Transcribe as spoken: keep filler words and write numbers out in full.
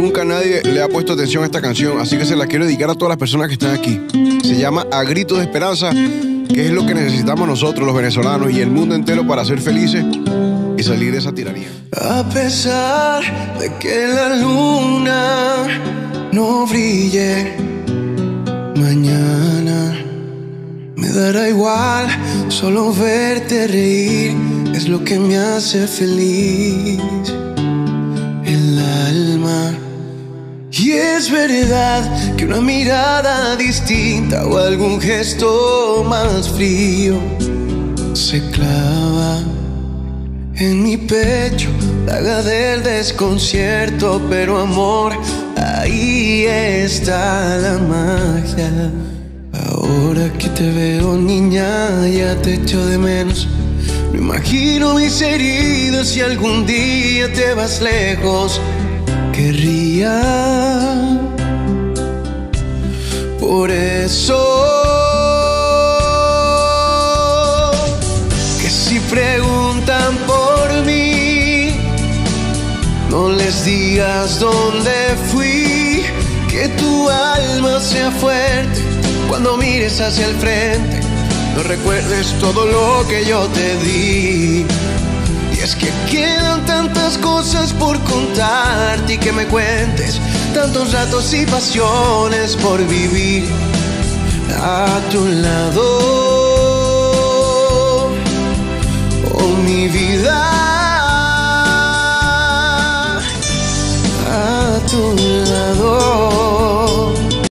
nunca nadie le ha puesto atención a esta canción, así que se la quiero dedicar a todas las personas que están aquí. Se llama A Gritos de Esperanza, que es lo que necesitamos nosotros, los venezolanos, y el mundo entero para ser felices y salir de esa tiranía. A pesar de que la luna no brille mañana, me dará igual, solo verte reír es lo que me hace feliz el alma. Y es verdad que una mirada distinta o algún gesto más frío se clava en mi pecho, daga del desconcierto, pero amor, ahí está la magia. Ahora que te veo, niña, ya te echo de menos. No imagino mis heridas si algún día te vas lejos. Querría por eso que si preguntan por mí, no les digas dónde fui. Que tu alma sea fuerte cuando mires hacia el frente. No recuerdes todo lo que yo te di. Y es que quedan tantas cosas por contarte y que me cuentes, tantos ratos y pasiones por vivir a tu lado. Oh, mi vida.